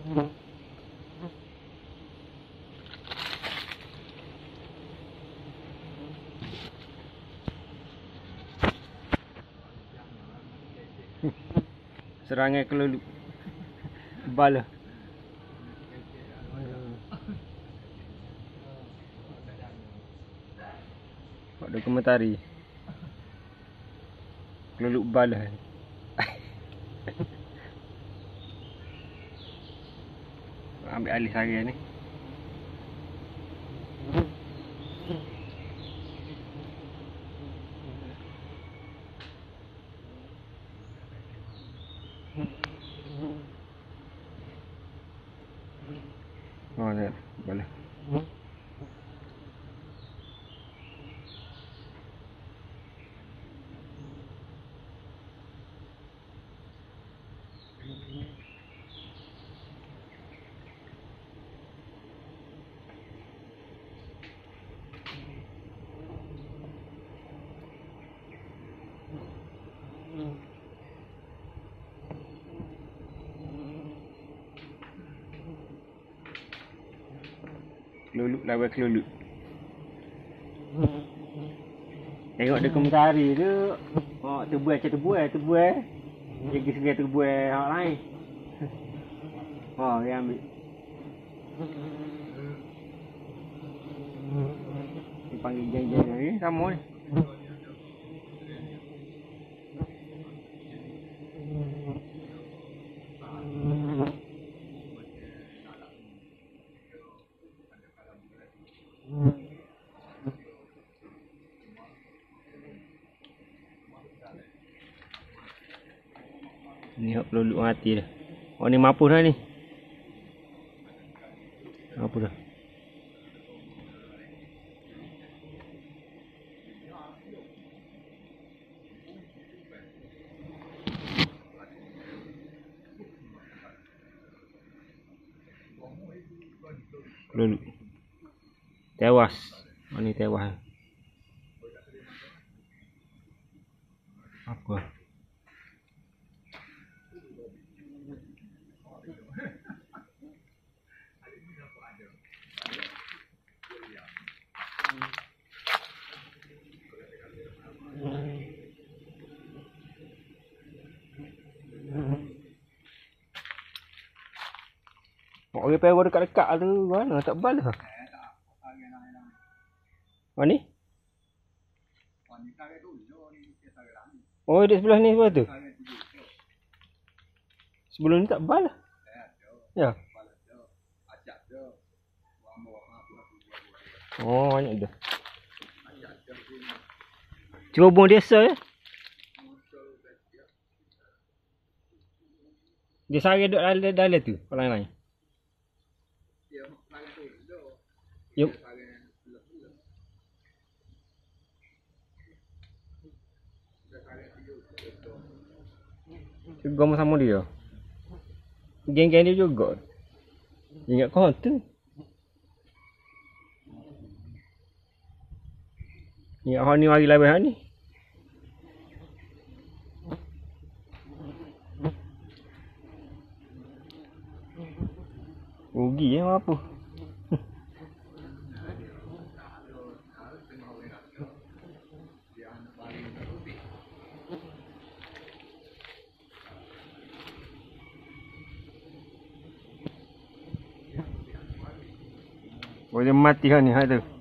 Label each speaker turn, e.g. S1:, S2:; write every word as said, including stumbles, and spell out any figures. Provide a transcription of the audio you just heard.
S1: Serangan kelulu bala. Buat dokumentari kelulu bala. Ambil alih hari ni. Oh, ni bala. Kelulu lawan kelulu. Tengok dokumentari tu. Oh, terbuai macam terbuai, terbuai. Jadi segar terbuai hak lain. Oh, dia ambil. Dia panggil jeng-jeng ni sama ni. Ni hak peluluk mati dah. Oh, ni mampus dah ni. Mampus dah. Peluluk tewas. Oh, ni tewas. Apa? Orang perah dekat-dekat tu mana tak bal dah. Mana ni? Oh, di sebelah ni sebelah tu. Sebelum ni tak bal lah. Ya. Oh, banyak dah. Cerobong desa ya. Dia sari duduk dalam, dalam tu, kalau lain. Yuk. Juga sama dia. Geng-geng dia juga. Ingat kau tu. Ingat kau ni mari lawan ni. Rugi eh apa? Boleh mati kan ni, ha tu.